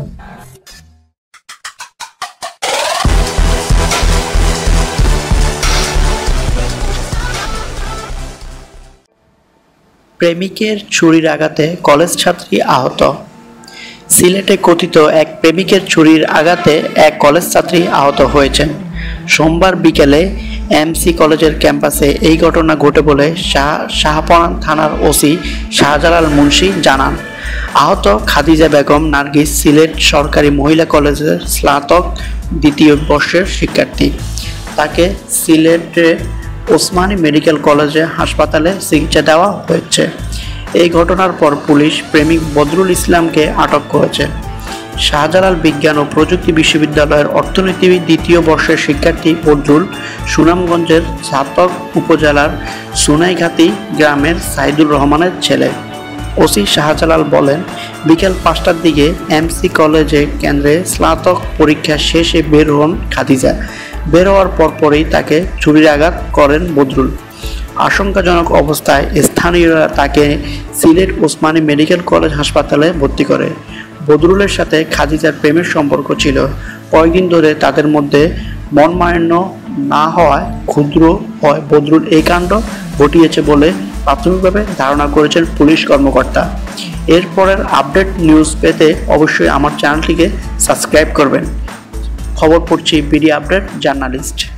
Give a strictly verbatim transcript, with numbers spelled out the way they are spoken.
প্রেমিকের ছুরির আঘাতে কলেজ ছাত্রী আহত। সিলেটে কথিত এক প্রেমিকের ছুরির আঘাতে এক কলেজ ছাত্রী আহত হয়েছেন। সোমবার বিকেলে এমসি কলেজের ক্যাম্পাসে এই ঘটনা ঘটে বলে শাহ শাহপরান থানার ওসি শাহজালাল মুন্সি জানান। আহত খাদিজা বেগম নার্গিস সিলেট সরকারি মহিলা কলেজের স্নাতক দ্বিতীয় বর্ষের শিক্ষার্থী। তাকে সিলেটের ওসমানী মেডিকেল কলেজে হাসপাতালে চিকিৎসা দেওয়া হয়েছে। এই ঘটনার পর পুলিশ প্রেমিক বদরুল ইসলামকে আটক করেছে। শাহজালাল বিজ্ঞান ও প্রযুক্তি বিশ্ববিদ্যালয়ের অর্থনীতি দ্বিতীয় বর্ষের শিক্ষার্থী বদরুল সুনামগঞ্জের ছাতক উপজেলার সুনাইঘাতি গ্রামের সাইদুর রহমানের ছেলে। ওসি শাহজালাল বলেন, বিকেল পাঁচটার দিকে এমসি কলেজে কেন্দ্রে স্নাতক পরীক্ষা শেষে বের হন খাদিজা। বের হওয়ার পরপরই তাকে ছুরির আঘাত করেন বদরুল। আশঙ্কাজনক অবস্থায় স্থানীয়রা তাকে সিলেট ওসমানী মেডিকেল কলেজ হাসপাতালে ভর্তি করে। বদরুলের সাথে খাদিজার প্রেমের সম্পর্ক ছিল। কয়েকদিন ধরে তাদের মধ্যে মনমালিন্য না হওয়ায় ক্ষুদ্র হয় বদরুল এই কাণ্ড ঘটিয়েছে বলে প্রাথমিকভাবে ধারণা করেছেন পুলিশ কর্মকর্তা। এরপরের আপডেট নিউজ পেতে অবশ্যই আমার চ্যানেলটিকে সাবস্ক্রাইব করবেন। খবর পড়ছি বিডি আপডেট জার্নালিস্ট।